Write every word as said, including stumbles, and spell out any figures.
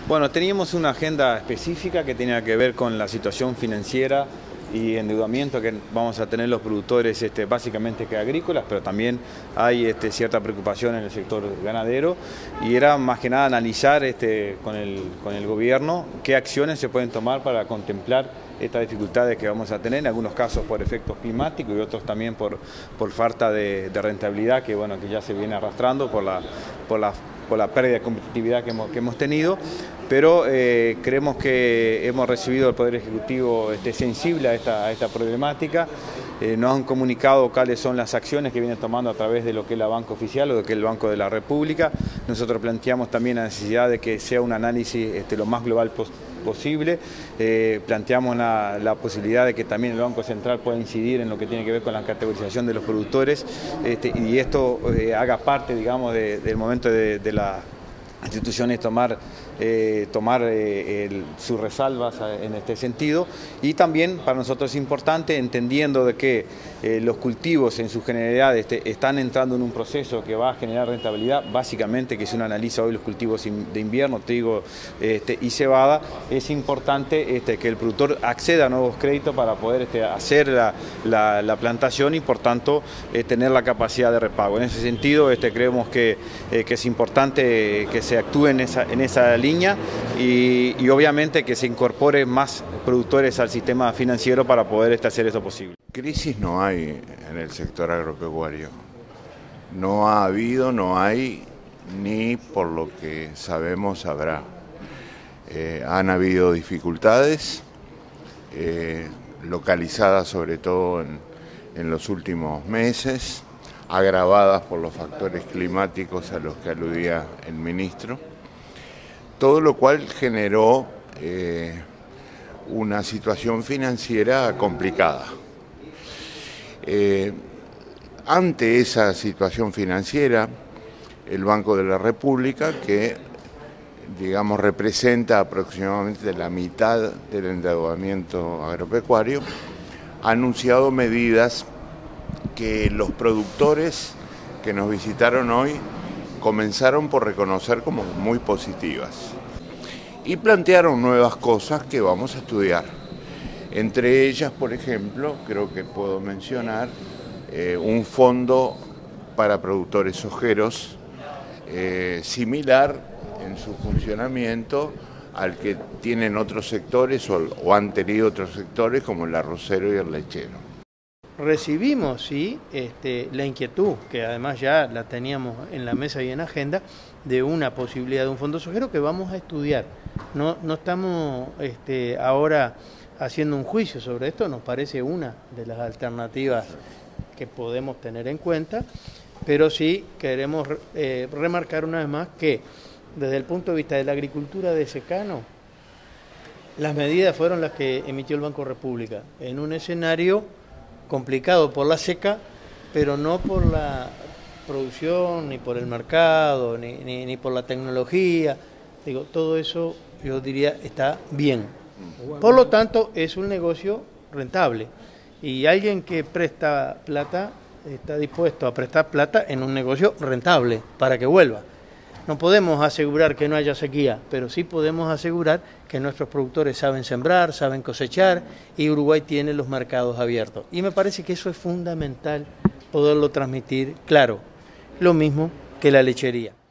Bueno, teníamos una agenda específica que tenía que ver con la situación financiera y endeudamiento que vamos a tener los productores, este, básicamente que agrícolas, pero también hay este, cierta preocupación en el sector ganadero, y era más que nada analizar este, con, el, con el gobierno qué acciones se pueden tomar para contemplar estas dificultades que vamos a tener, en algunos casos por efectos climáticos y otros también por, por falta de, de rentabilidad que, bueno, que ya se viene arrastrando por la, por la, por la pérdida de competitividad que hemos, que hemos tenido. Pero eh, creemos que hemos recibido el Poder Ejecutivo este, sensible a esta, a esta problemática. Eh, nos han comunicado cuáles son las acciones que vienen tomando a través de lo que es la banca oficial o de lo que es el Banco de la República. Nosotros planteamos también la necesidad de que sea un análisis este, lo más global pos posible. Eh, planteamos la, la posibilidad de que también el Banco Central pueda incidir en lo que tiene que ver con la categorización de los productores este, y esto eh, haga parte, digamos, de, del momento de, de la instituciones tomar, eh, tomar eh, el, sus resalvas en este sentido, y también para nosotros es importante, entendiendo de que eh, los cultivos en su generalidad este, están entrando en un proceso que va a generar rentabilidad, básicamente que si uno analiza hoy los cultivos de invierno, trigo este, y cebada, es importante este, que el productor acceda a nuevos créditos para poder este, hacer la, la, la plantación y por tanto eh, tener la capacidad de repago. En ese sentido este, creemos que, eh, que es importante que se se actúe en esa, en esa línea y, y obviamente que se incorpore más productores al sistema financiero para poder este, hacer esto posible. Crisis no hay en el sector agropecuario, no ha habido, no hay, ni por lo que sabemos habrá. Eh, han habido dificultades, eh, localizadas sobre todo en, en los últimos meses, agravadas por los factores climáticos a los que aludía el ministro, todo lo cual generó eh, una situación financiera complicada. Eh, ante esa situación financiera, el Banco de la República, que digamos representa aproximadamente la mitad del endeudamiento agropecuario, ha anunciado medidas que los productores que nos visitaron hoy comenzaron por reconocer como muy positivas y plantearon nuevas cosas que vamos a estudiar. Entre ellas, por ejemplo, creo que puedo mencionar eh, un fondo para productores sojeros eh, similar en su funcionamiento al que tienen otros sectores o, o han tenido otros sectores como el arrocero y el lechero. Recibimos, sí, este, la inquietud, que además ya la teníamos en la mesa y en agenda, de una posibilidad de un fondo sojero que vamos a estudiar. No, no estamos este, ahora haciendo un juicio sobre esto, nos parece una de las alternativas que podemos tener en cuenta, pero sí queremos eh, remarcar una vez más que desde el punto de vista de la agricultura de secano, las medidas fueron las que emitió el Banco República en un escenario complicado por la seca, pero no por la producción, ni por el mercado, ni, ni, ni por la tecnología. Digo, todo eso yo diría está bien. Por lo tanto, es un negocio rentable. Y alguien que presta plata está dispuesto a prestar plata en un negocio rentable para que vuelva. No podemos asegurar que no haya sequía, pero sí podemos asegurar que nuestros productores saben sembrar, saben cosechar y Uruguay tiene los mercados abiertos. Y me parece que eso es fundamental poderlo transmitir claro, lo mismo que la lechería.